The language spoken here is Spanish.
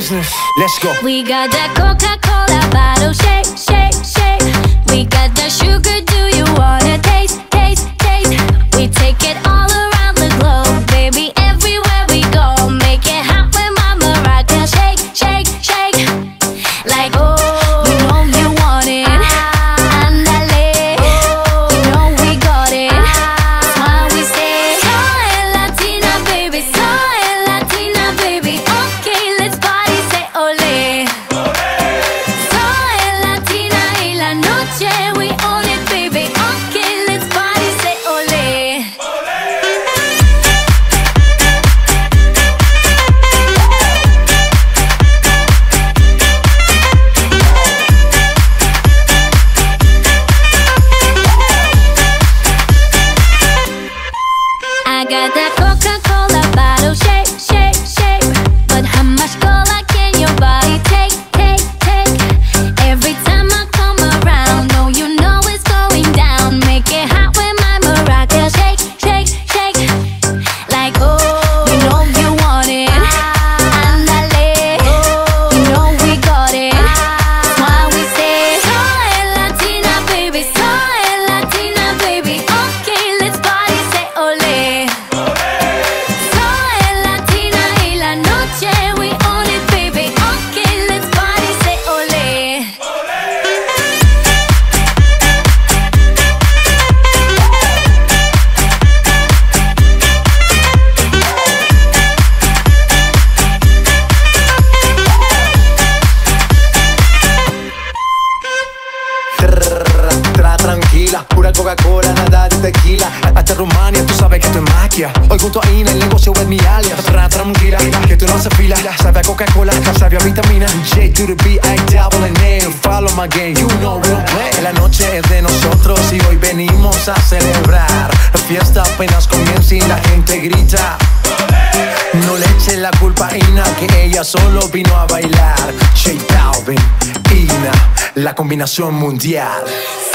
business. Let's go. We got that Coca-Cola bottle, shake, shake, shake. We got that sugar, do you wanna taste, taste, taste? We take it all around the globe, baby, everywhere we go. Make it hot with Mama Rocker, shake, shake, shake. Like, oh, you know you want it. Andale, you know we got it. That's why we say, soy Latina, baby, soy Latina, baby. Okay, let's party, say ole. Soy Latina y la noche, we own it, baby. Okay, let's party, say ole. I got that Coca-Cola bottle, shake, shake, shake. But how much cola can your body take, take, take? Every time I come around, no, you know it's going down. Make it hot with my maraca, shake, shake, shake. Like, oh, you know you want it. Andale, you know we got it. That's why we say, soy Latina, baby, soy Latina, baby. Okay, let's party, say ole. Soy Latina y la noche, we own it, baby. Okay, let's party, say ole. Tra tranquila, pura Coca-Cola, nada de tequila. Hasta Rumania, tú sabes que esto es magia. Hoy junto a Ina, el negocio es mi alias. Tra tranquila, que tú no haces fila. Sabe a Coca-Cola, sabe a vitamina. J to the 𝘼𝙤𝙧𝙚. Follow my game, you know we don't play. La noche es de nosotros y hoy venimos a celebrar. La fiesta apenas comienza y la gente grita. No le eche la culpa a Ina, que ella solo vino a bailar. J Balvin, Ina, la combinación mundial.